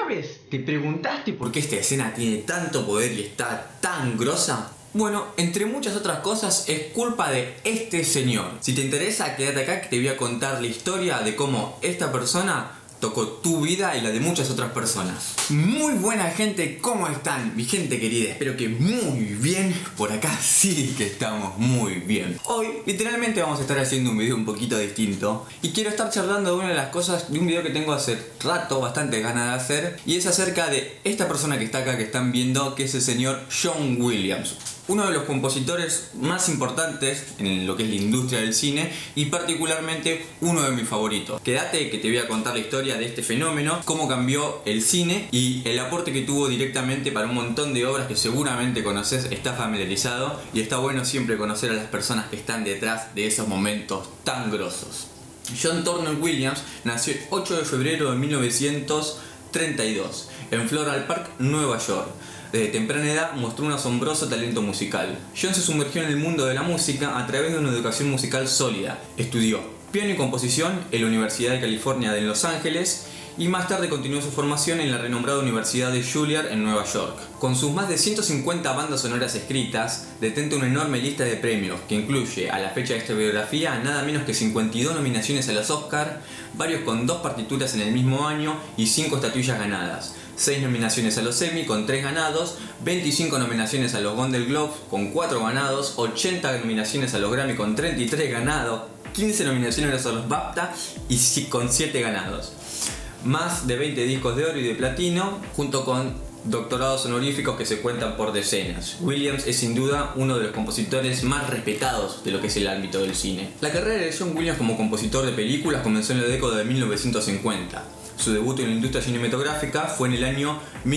vez te preguntaste por qué esta escena tiene tanto poder y está tan grosa? Bueno, entre muchas otras cosas es culpa de este señor. Si te interesa, quédate acá que te voy a contar la historia de cómo esta persona tocó tu vida y la de muchas otras personas. Muy buena gente, ¿cómo están? Mi gente querida, espero que muy bien. Por acá sí que estamos muy bien. Hoy literalmente vamos a estar haciendo un video un poquito distinto y quiero estar charlando de una de las cosas de un video que tengo hace rato, bastante ganas de hacer, y es acerca de esta persona que está acá, que están viendo, que es el señor John Williams, uno de los compositores más importantes en lo que es la industria del cine y particularmente uno de mis favoritos. Quédate que te voy a contar la historia de este fenómeno, cómo cambió el cine y el aporte que tuvo directamente para un montón de obras que seguramente conoces, estás familiarizado, y está bueno siempre conocer a las personas que están detrás de esos momentos tan grosos. John Turner Williams nació el 8 de febrero de 1932 en Floral Park, Nueva York. Desde temprana edad mostró un asombroso talento musical. John se sumergió en el mundo de la música a través de una educación musical sólida. Estudió piano y composición en la Universidad de California de Los Ángeles y más tarde continuó su formación en la renombrada Universidad de Juilliard en Nueva York. Con sus más de 150 bandas sonoras escritas, detenta una enorme lista de premios que incluye, a la fecha de esta biografía, nada menos que 52 nominaciones a los Oscar, varios con 2 partituras en el mismo año y 5 estatuillas ganadas. 6 nominaciones a los Emmy con 3 ganados, 25 nominaciones a los Golden Globes con 4 ganados, 80 nominaciones a los Grammy con 33 ganados, 15 nominaciones a los BAFTA y con 7 ganados. Más de 20 discos de oro y de platino, junto con doctorados honoríficos que se cuentan por decenas. Williams es sin duda uno de los compositores más respetados de lo que es el ámbito del cine. La carrera de John Williams como compositor de películas comenzó en la década de 1950. Su debut en la industria cinematográfica fue en el año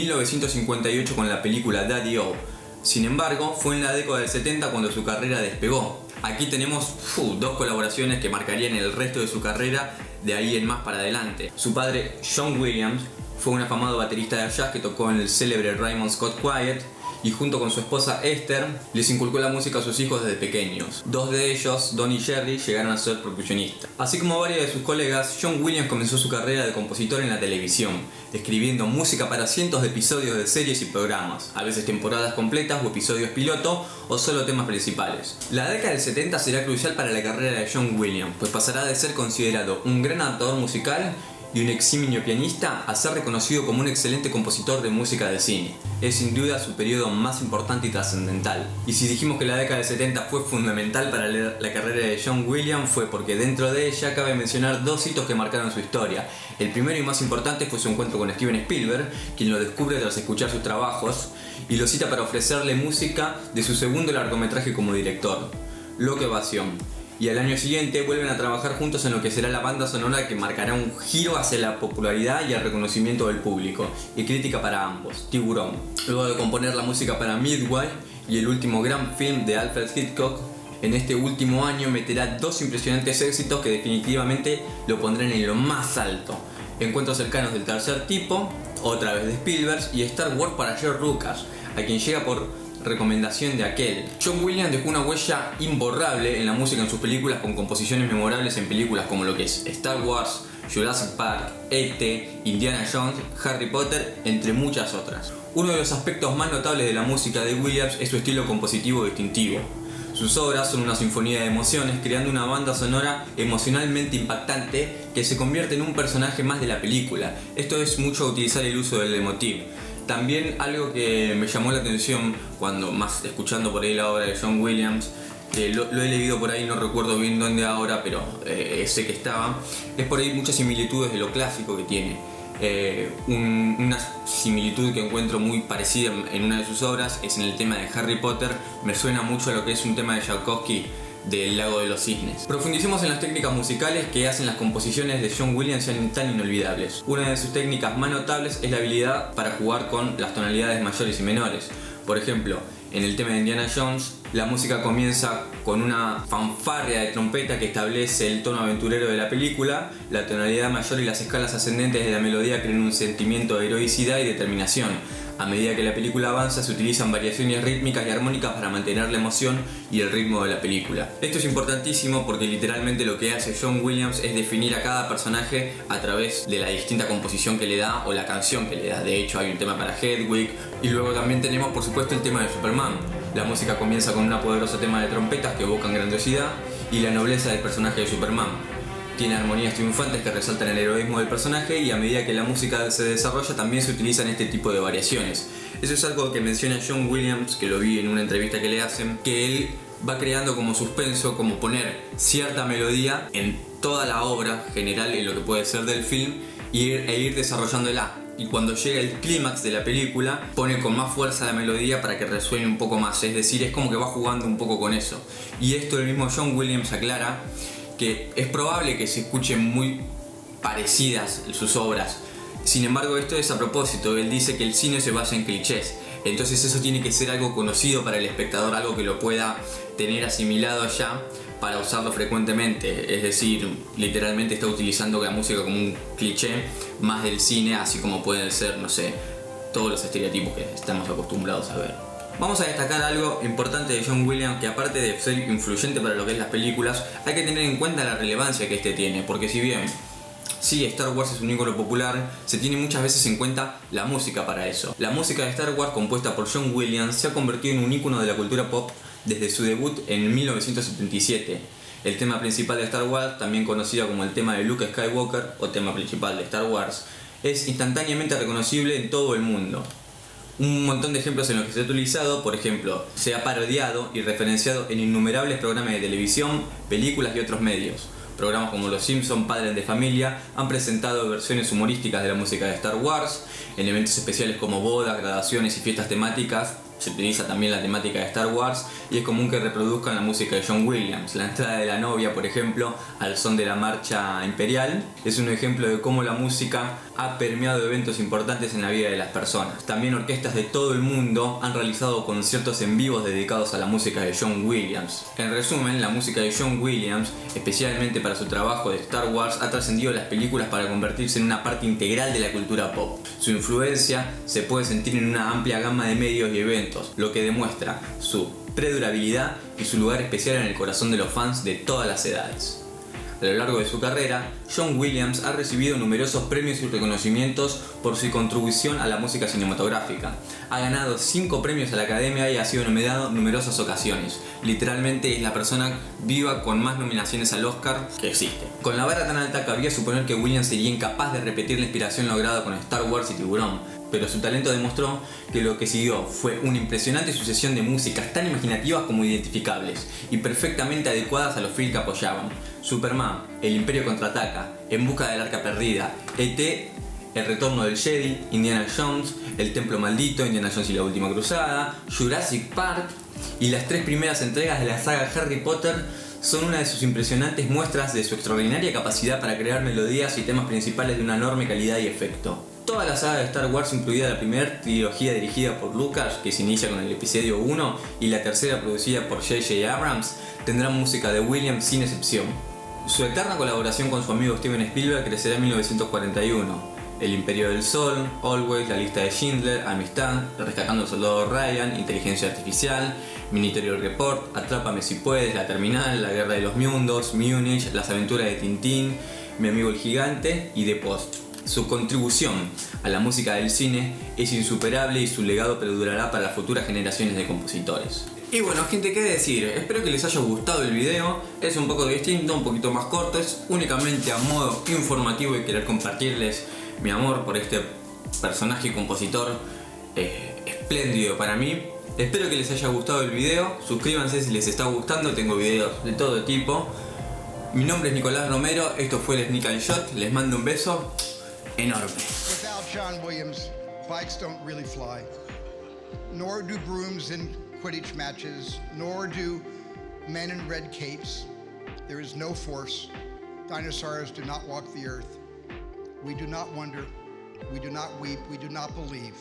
1958 con la película Daddy-O. Sin embargo, fue en la década del 70 cuando su carrera despegó. Aquí tenemos 2 colaboraciones que marcarían el resto de su carrera de ahí en más para adelante. Su padre, John Williams, fue un afamado baterista de jazz que tocó en el célebre Raymond Scott Quiet, y junto con su esposa Esther les inculcó la música a sus hijos desde pequeños. 2 de ellos, Don y Jerry, llegaron a ser percusionistas. Así como varios de sus colegas, John Williams comenzó su carrera de compositor en la televisión, escribiendo música para cientos de episodios de series y programas, a veces temporadas completas o episodios piloto o solo temas principales. La década del 70 será crucial para la carrera de John Williams, pues pasará de ser considerado un gran adaptador musical y un eximio pianista a ser reconocido como un excelente compositor de música de cine. Es sin duda su periodo más importante y trascendental. Y si dijimos que la década del 70 fue fundamental para la carrera de John Williams, fue porque dentro de ella cabe mencionar 2 hitos que marcaron su historia. El primero y más importante fue su encuentro con Steven Spielberg, quien lo descubre tras escuchar sus trabajos y lo cita para ofrecerle música de su segundo largometraje como director, Loca Evasión. Y al año siguiente vuelven a trabajar juntos en lo que será la banda sonora que marcará un giro hacia la popularidad y el reconocimiento del público, y crítica para ambos, Tiburón. Luego de componer la música para Midway y el último gran film de Alfred Hitchcock, en este último año meterá 2 impresionantes éxitos que definitivamente lo pondrán en lo más alto: Encuentros cercanos del tercer tipo, otra vez de Spielberg, y Star Wars para George Lucas, a quien llega por recomendación de aquel. John Williams dejó una huella imborrable en la música en sus películas, con composiciones memorables en películas como lo que es Star Wars, Jurassic Park, E.T., Indiana Jones, Harry Potter, entre muchas otras. Uno de los aspectos más notables de la música de Williams es su estilo compositivo distintivo. Sus obras son una sinfonía de emociones, creando una banda sonora emocionalmente impactante que se convierte en un personaje más de la película. Esto es mucho utilizar el uso del leitmotiv. También algo que me llamó la atención cuando más escuchando por ahí la obra de John Williams, que lo he leído por ahí, no recuerdo bien dónde ahora, pero sé que estaba, es por ahí muchas similitudes de lo clásico que tiene. Una similitud que encuentro muy parecida en una de sus obras es en el tema de Harry Potter. Me suena mucho a lo que es un tema de Tchaikovsky, del Lago de los Cisnes. Profundicemos en las técnicas musicales que hacen las composiciones de John Williams sean tan inolvidables. Una de sus técnicas más notables es la habilidad para jugar con las tonalidades mayores y menores. Por ejemplo, en el tema de Indiana Jones, la música comienza con una fanfarria de trompeta que establece el tono aventurero de la película. La tonalidad mayor y las escalas ascendentes de la melodía crean un sentimiento de heroicidad y determinación. A medida que la película avanza, se utilizan variaciones rítmicas y armónicas para mantener la emoción y el ritmo de la película. Esto es importantísimo porque literalmente lo que hace John Williams es definir a cada personaje a través de la distinta composición que le da o la canción que le da. De hecho, hay un tema para Hedwig y luego también tenemos, por supuesto, el tema de Superman. La música comienza con una poderosa tema de trompetas que evocan grandiosidad y la nobleza del personaje de Superman. Tiene armonías triunfantes que resaltan el heroísmo del personaje y a medida que la música se desarrolla también se utilizan este tipo de variaciones. Eso es algo que menciona John Williams, que lo vi en una entrevista que le hacen, que él va creando como suspenso, como poner cierta melodía en toda la obra general, en lo que puede ser del film, e ir desarrollándola. Y cuando llega el clímax de la película, pone con más fuerza la melodía para que resuene un poco más. Es decir, es como que va jugando un poco con eso. Y esto el mismo John Williams aclara que es probable que se escuchen muy parecidas sus obras. Sin embargo, esto es a propósito. Él dice que el cine se basa en clichés. Entonces eso tiene que ser algo conocido para el espectador, algo que lo pueda tener asimilado ya para usarlo frecuentemente. Es decir, literalmente está utilizando la música como un cliché más del cine, así como pueden ser, no sé, todos los estereotipos que estamos acostumbrados a ver. Vamos a destacar algo importante de John Williams, que aparte de ser influyente para lo que es las películas, hay que tener en cuenta la relevancia que este tiene, porque si bien sí, Star Wars es un ícono popular, se tiene muchas veces en cuenta la música para eso. La música de Star Wars, compuesta por John Williams, se ha convertido en un ícono de la cultura pop desde su debut en 1977. El tema principal de Star Wars, también conocido como el tema de Luke Skywalker o tema principal de Star Wars, es instantáneamente reconocible en todo el mundo. Un montón de ejemplos en los que se ha utilizado, por ejemplo, se ha parodiado y referenciado en innumerables programas de televisión, películas y otros medios. Programas como Los Simpson, Padres de Familia, han presentado versiones humorísticas de la música de Star Wars. En eventos especiales como bodas, graduaciones y fiestas temáticas se utiliza también la temática de Star Wars y es común que reproduzcan la música de John Williams. La entrada de la novia, por ejemplo, al son de la marcha imperial, es un ejemplo de cómo la música ha permeado eventos importantes en la vida de las personas. También orquestas de todo el mundo han realizado conciertos en vivos dedicados a la música de John Williams. En resumen, la música de John Williams, especialmente para su trabajo de Star Wars, ha trascendido las películas para convertirse en una parte integral de la cultura pop. Su influencia se puede sentir en una amplia gama de medios y eventos, lo que demuestra su perdurabilidad y su lugar especial en el corazón de los fans de todas las edades. A lo largo de su carrera, John Williams ha recibido numerosos premios y reconocimientos por su contribución a la música cinematográfica. Ha ganado 5 premios a la Academia y ha sido nominado en numerosas ocasiones. Literalmente es la persona viva con más nominaciones al Oscar que existe. Con la vara tan alta, cabría suponer que Williams sería incapaz de repetir la inspiración lograda con Star Wars y Tiburón, pero su talento demostró que lo que siguió fue una impresionante sucesión de músicas tan imaginativas como identificables y perfectamente adecuadas a los films que apoyaban. Superman, El Imperio Contraataca, En Busca del Arca Perdida, E.T., El Retorno del Jedi, Indiana Jones, El Templo Maldito, Indiana Jones y la Última Cruzada, Jurassic Park y las 3 primeras entregas de la saga Harry Potter son una de sus impresionantes muestras de su extraordinaria capacidad para crear melodías y temas principales de una enorme calidad y efecto. Toda la saga de Star Wars, incluida la primera trilogía dirigida por Lucas, que se inicia con el episodio 1, y la tercera producida por J.J. Abrams, tendrán música de Williams sin excepción. Su eterna colaboración con su amigo Steven Spielberg crecerá en 1941. El Imperio del Sol, Always, La Lista de Schindler, Amistad, Rescatando al Soldado Ryan, Inteligencia Artificial, Ministerio Report, Atrápame si puedes, La Terminal, La Guerra de los Mundos, Múnich, Las Aventuras de Tintín, Mi Amigo el Gigante y The Post. Su contribución a la música del cine es insuperable y su legado perdurará para las futuras generaciones de compositores. Y bueno, gente, ¿qué decir? Espero que les haya gustado el video. Es un poco distinto, un poquito más corto. Es únicamente a modo informativo y querer compartirles mi amor por este personaje y compositor espléndido para mí. Espero que les haya gustado el video. Suscríbanse si les está gustando. Tengo videos de todo tipo. Mi nombre es Nicolás Romero. Esto fue el Sneak and Shot. Les mando un beso enorme. Without John Williams, bikes don't really fly. Nor do brooms in Quidditch matches, nor do men in red capes. There is no force. Dinosaurs do not walk the earth. We do not wonder. We do not weep. We do not believe.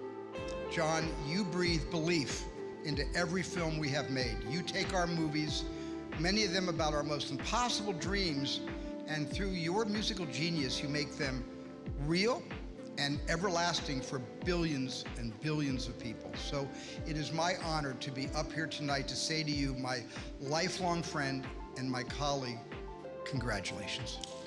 John, you breathe belief into every film we have made. You take our movies, many of them about our most impossible dreams, and through your musical genius, you make them real and everlasting for billions and billions of people. So it is my honor to be up here tonight to say to you, my lifelong friend and my colleague, congratulations.